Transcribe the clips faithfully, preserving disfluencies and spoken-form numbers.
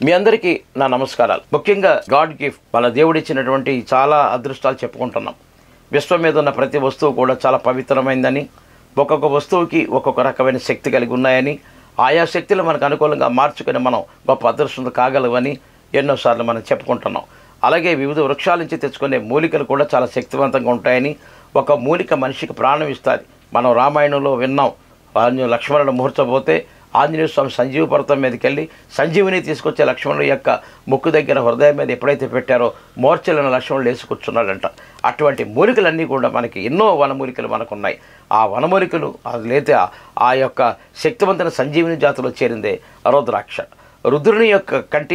మీ అందరికీ నా నమస్కారాలు. ముఖ్యంగా గాడ్ గిఫ్ట్ మన దేవుడిచ్చినటువంటి చాలా అదృష్టాలు చెప్పుకుంటున్నాం. విశ్వం మీద ఉన్న ప్రతి వస్తువు కూడా చాలా పవిత్రమైందని, ఒక్కొక్క వస్తువుకి ఒక్కొక్క రకమైన శక్తి కలిగి ఉన్నాయని, ఆయా శక్తులు మనకు అనుకూలంగా మార్చుకొని మనం గొప్ప అదృష్టం కాగలవని ఎన్నోసార్లు మనం చెప్పుకుంటున్నాం. అలాగే వివిధ వృక్షాల నుంచి తెచ్చుకునే మూలికలు కూడా చాలా శక్తివంతంగా ఉంటాయని, ఒక మూలిక మనిషికి ప్రాణం ఇస్తుంది. మనం రామాయణంలో విన్నాం, లక్ష్మణుడు మూర్చపోతే ఆంజనేయ స్వామి సంజీవ పర్వతం మీదకి వెళ్ళి సంజీవిని తీసుకొచ్చే లక్ష్మణుడు యొక్క ముక్కు దగ్గర హృదయం మీద ఎప్పుడైతే పెట్టారో మూర్ఛలైన లక్ష్మణుడు లేచి కూర్చున్నాడంట. అటువంటి మూలికలన్నీ కూడా మనకి ఎన్నో వనమూలికలు మనకు ఉన్నాయి. ఆ వనమూలికలు లేదా ఆ యొక్క శక్తివంతమైన సంజీవిని జాతిలో చేరిందే రుద్రాక్ష. రుద్రుని యొక్క కంటి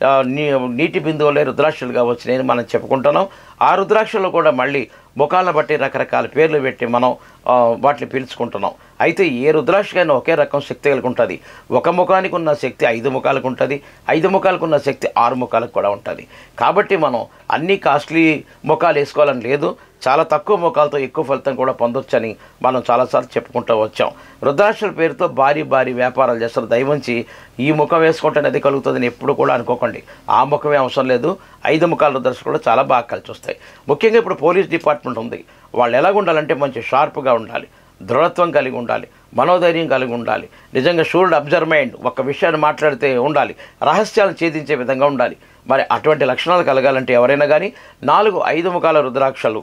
నీటి బిందువులే రుద్రాక్షలుగా వచ్చినాయని మనం చెప్పుకుంటున్నాం. ఆ రుద్రాక్షలు కూడా మళ్ళీ ముఖాలను బట్టి రకరకాల పేర్లు పెట్టి మనం వాటిని పిలుచుకుంటున్నాం. అయితే ఏ రుద్రాక్షకైనా ఒకే రకం శక్తి కలిగి ఉంటుంది. ఒక ముఖానికి ఉన్న శక్తి ఐదు ముఖాలకు ఉంటుంది, ఐదు ముఖాలకు ఉన్న శక్తి ఆరు ముఖాలకు కూడా ఉంటుంది. కాబట్టి మనం అన్ని కాస్ట్లీ ముఖాలు వేసుకోవాలని లేదు, చాలా తక్కువ ముఖాలతో ఎక్కువ ఫలితం కూడా పొందొచ్చని మనం చాలాసార్లు చెప్పుకుంటూ వచ్చాం. రుద్రాక్షల పేరుతో భారీ భారీ వ్యాపారాలు చేస్తారు. దయవంచి ఈ ముఖం వేసుకుంటేనే అది కలుగుతుందని ఎప్పుడు కూడా అనుకోకండి. ఆ ముఖమే అవసరం లేదు, ఐదు ముఖాల రుద్రాక్షలు కూడా చాలా బాగా కలిసి వస్తాయి. ముఖ్యంగా ఇప్పుడు పోలీస్ డిపార్ట్మెంట్ ఉంది. వాళ్ళు ఎలాగ ఉండాలంటే మంచి షార్ప్గా ఉండాలి, దృఢత్వం కలిగి ఉండాలి, మనోధైర్యం కలిగి ఉండాలి, నిజంగా షూల్డ్ అబ్జర్వ్మెంట్, ఒక విషయాన్ని మాట్లాడితే ఉండాలి, రహస్యాలను ఛేదించే విధంగా ఉండాలి. మరి అటువంటి లక్షణాలు కలగాలంటే ఎవరైనా కానీ నాలుగు ఐదు ముఖాల రుద్రాక్షలు,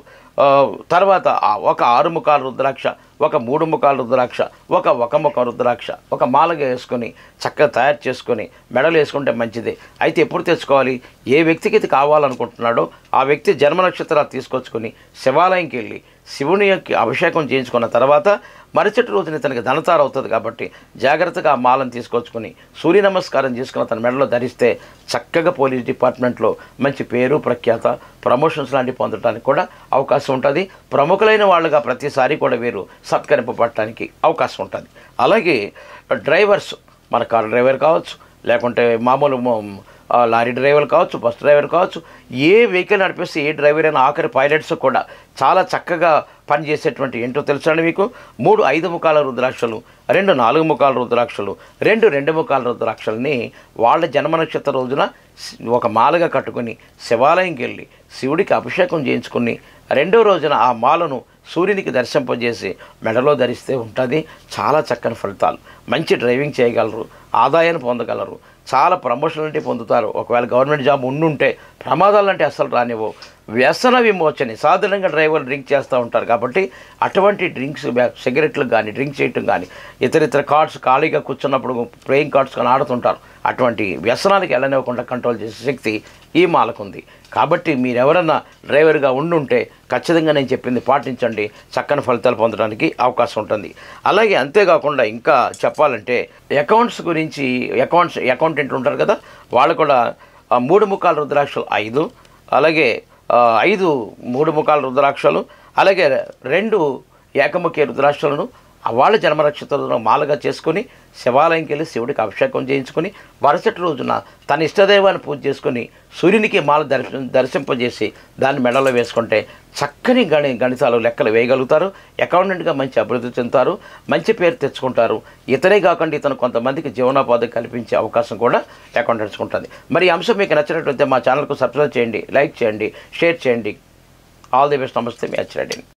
తర్వాత ఒక ఆరు ముఖాల రుద్రాక్ష, ఒక మూడు ముఖాల రుద్రాక్ష, ఒక ఒక ముఖ రుద్రాక్ష ఒక మాలగా వేసుకొని చక్కగా తయారు చేసుకొని మెడలు వేసుకుంటే మంచిదే. అయితే ఎప్పుడు తెచ్చుకోవాలి? ఏ వ్యక్తికి ఇది కావాలనుకుంటున్నాడో ఆ వ్యక్తి జన్మ నక్షత్రాలు తీసుకొచ్చుకొని శివాలయంకి వెళ్ళి శివుని యొక్క అభిషేకం చేయించుకున్న తర్వాత మరుసటి రోజున తనకి ధనతార అవుతుంది. కాబట్టి జాగ్రత్తగా ఆ మాలను తీసుకొచ్చుకొని సూర్య నమస్కారం చేసుకుని తన మెడలో ధరిస్తే చక్కగా పోలీస్ డిపార్ట్మెంట్లో మంచి పేరు ప్రఖ్యాత ప్రమోషన్స్ లాంటివి పొందడానికి కూడా అవకాశం ఉంటుంది. ప్రముఖులైన వాళ్ళుగా ప్రతిసారి కూడా వీరు సత్కరింపబడటానికి అవకాశం ఉంటుంది. అలాగే డ్రైవర్స్, మన కార్ డ్రైవర్ కావచ్చు, లేకుంటే మామూలు లారీ డ్రైవర్ కావచ్చు, బస్ డ్రైవర్ కావచ్చు, ఏ వెహికల్ నడిపిస్తే ఏ డ్రైవర్ అయినా ఆఖరి పైలట్స్ కూడా చాలా చక్కగా పనిచేసేటువంటి ఏంటో తెలుసండి మీకు. మూడు ఐదు ముఖాల రుద్రాక్షలు, రెండు నాలుగు ముఖాల రుద్రాక్షలు, రెండు రెండు ముఖాల రుద్రాక్షల్ని వాళ్ళ జన్మ నక్షత్ర రోజున ఒక మాలగా కట్టుకుని శివాలయంకి వెళ్ళి శివుడికి అభిషేకం చేయించుకుని రెండో రోజున ఆ మాలను సూర్యునికి దర్శింపజేసి మెడలో ధరిస్తే ఉంటుంది చాలా చక్కని ఫలితాలు. మంచి డ్రైవింగ్ చేయగలరు, ఆదాయాన్ని పొందగలరు, చాలా ప్రమోషన్లు అంటే పొందుతారు. ఒకవేళ గవర్నమెంట్ జాబ్ ఉండుంటే ప్రమాదాలు అంటే అస్సలు రానివ్వవు. వ్యసన విమోచన, సాధారణంగా డ్రైవర్లు డ్రింక్ చేస్తూ ఉంటారు కాబట్టి అటువంటి డ్రింక్స్, సిగరెట్లు కానీ డ్రింక్ చేయటం కానీ, ఇతర ఇతర కార్డ్స్ ఖాళీగా కూర్చున్నప్పుడు ప్లేయింగ్ కార్డ్స్ కానీ ఆడుతుంటారు. అటువంటి వ్యసనానికి వెళ్ళనివ్వకుండా కంట్రోల్ చేసే శక్తి ఈ మాలకుంది. కాబట్టి మీరెవరన్నా డ్రైవర్గా ఉండుంటే ఖచ్చితంగా నేను చెప్పింది పాటించండి, చక్కని ఫలితాలు పొందడానికి అవకాశం ఉంటుంది. అలాగే అంతేకాకుండా ఇంకా చెప్పాలంటే అకౌంట్స్ గురించి, అకౌంట్స్ అకౌంటెంట్ ఉంటారు కదా, వాళ్ళు కూడా మూడు ముఖాల రుద్రాక్షలు ఐదు, అలాగే ఐదు మూడు ముఖాల రుద్రాక్షలు, అలాగే రెండు ఏకముఖి రుద్రాక్షలను వాళ్ళ జన్మ నక్షత్రంలో మాలగా చేసుకొని శివాలయంకి వెళ్ళి శివుడికి అభిషేకం చేయించుకొని మరుసటి రోజున తన ఇష్టదైవాన్ని పూజ చేసుకొని సూర్యునికి మాల దర్శ దర్శింపజేసి దాన్ని మెడలో వేసుకుంటే చక్కని గణి గణితాలు లెక్కలు వేయగలుగుతారు. అకౌంటెంట్గా మంచి అభివృద్ధి చెందుతారు, మంచి పేరు తెచ్చుకుంటారు. ఇతనే కాకుండా ఇతను కొంతమందికి జీవనోపాధి కల్పించే అవకాశం కూడా అకౌంటెంట్స్కి ఉంటుంది. మరి ఈ అంశం మీకు నచ్చినట్లయితే మా ఛానల్కు సబ్స్క్రైబ్ చేయండి, లైక్ చేయండి, షేర్ చేయండి. All the best. నమస్తే, మీ అచ్చి రెడ్డి.